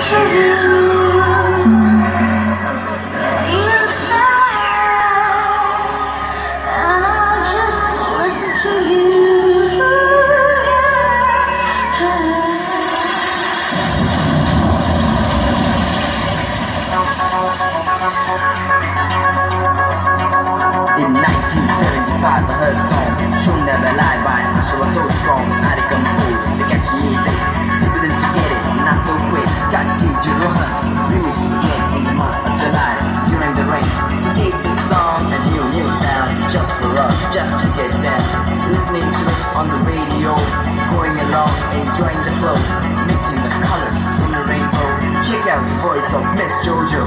In 1975 I heard a song, She'll Never Lie by She was so strong, I decomposed the catchy music. You couldn't forget it, not so quick. Got Kim Jirohan, remix again in the month of July. During the rain, he gave the song a new sound, just for us, just to get down. Listening to it on the radio, going along, enjoying the flow, mixing the colors in the rainbow. Check out the voice of Miss Jojo.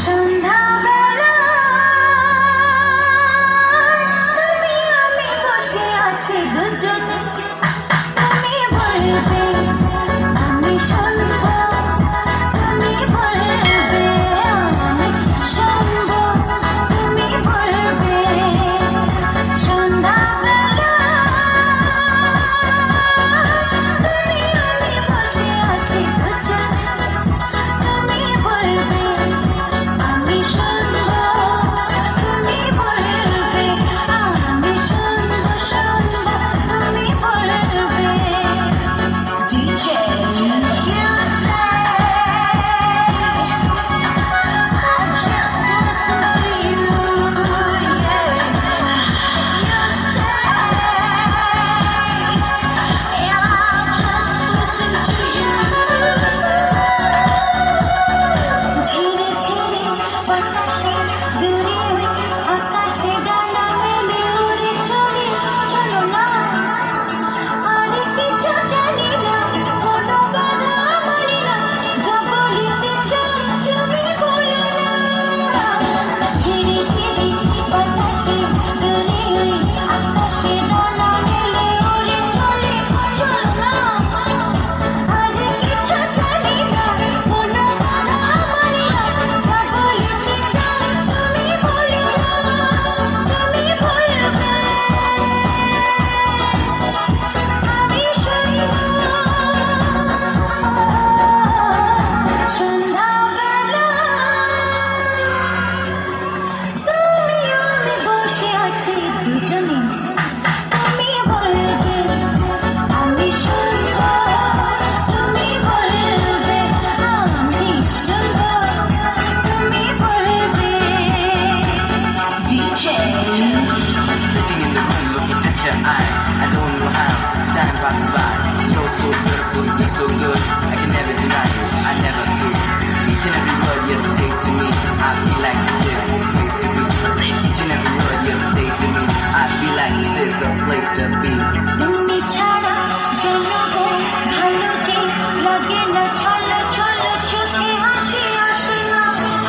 So good, I can never deny you, I never do. Each and every word you say to me, I feel like this is the place to be. Each and every word you say to me, I feel like this is the place to be. তুমি ছাড়া জনগো ভালো যে লাগে না ছলো ছলো চোখে হাসি আসে না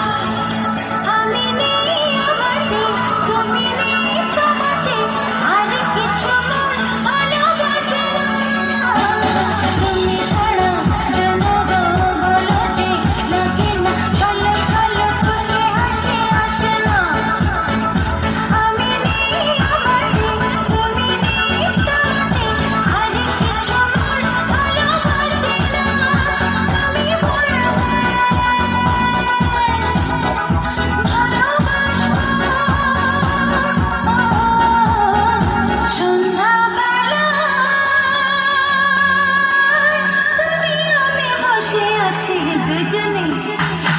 আমি নেই আমাতে তুমি নেই তোমাতে আর কিছু মন ভালোবাসে না তুমি ছাড়া জনগো ভালো যে লাগে না ছলো ছলো চোখে হাসি আসে না আমি নেই আমাতে তুমি নেই তোমাতে আর কিছু মন ভালোবাসে না তুমি বলবে সন্ধ্যাবেলায় তুমি আমি বসে আছি দুজনে